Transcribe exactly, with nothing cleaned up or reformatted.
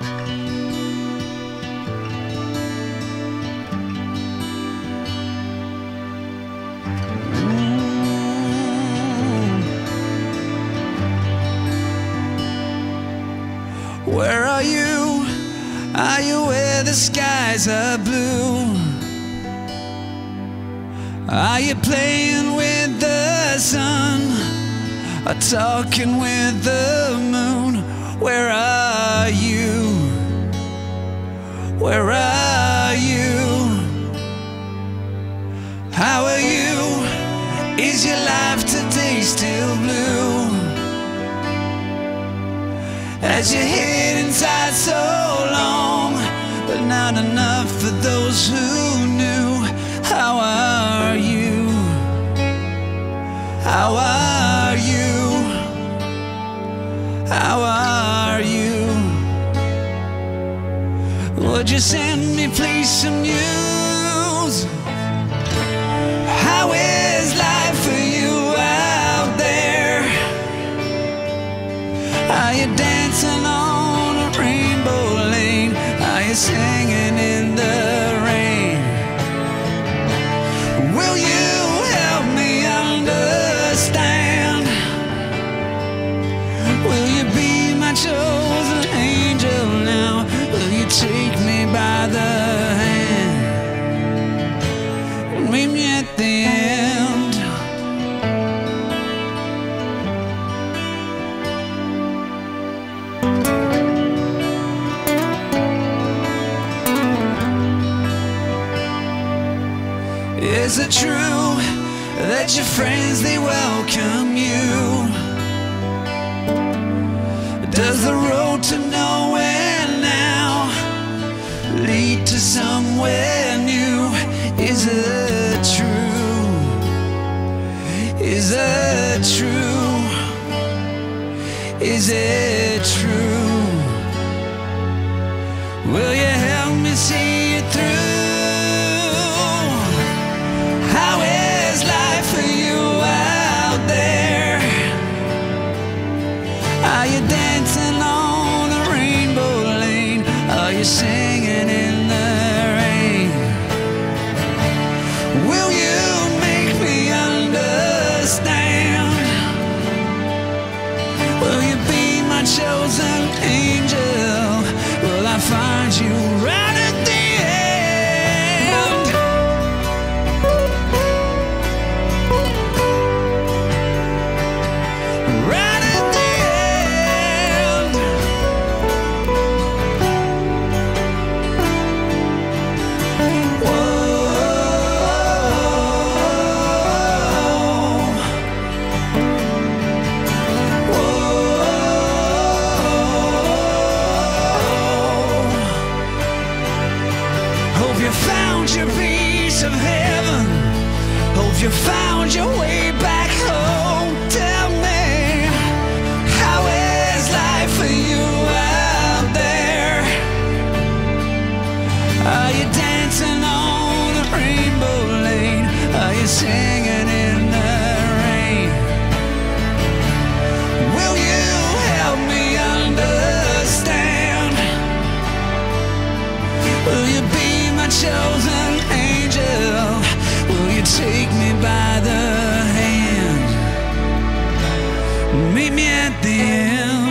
Where are you? Are you where the skies are blue? Are you playing with the sun? Or talking with the moon? Where are you? Where are you? How are you? Is your life today still blue? As you hid inside so long, but not enough for those who knew. How are you? How are you? How are you? Would you send me please some news? How is life for you out there? Are you dancing on a rainbow lane? Are you singing in the rain? Will you help me understand? Will you be my chosen angel now? Will you take me by the hand and meet me at the end? Is it true that your friends, they welcome you? Does the road to nowhere now lead to somewhere new? Is it true? Is it true? Is it true? Will you help me see it through? How is life for you out there? Are you dancing on a rainbow lane? Are you singing in the rain? Will you make me understand? Will you be my chosen angel? Will I find you right at the end? Right at the end. Whoa. Hope you found your piece of heaven. Hope you found your way back home. Tell me, how is life for you out there? Are you dancing on a rainbow lane? Are you singing in the rain? Will you help me understand? Will you be my chosen angel? Will you take me by the hand? Meet me at the end.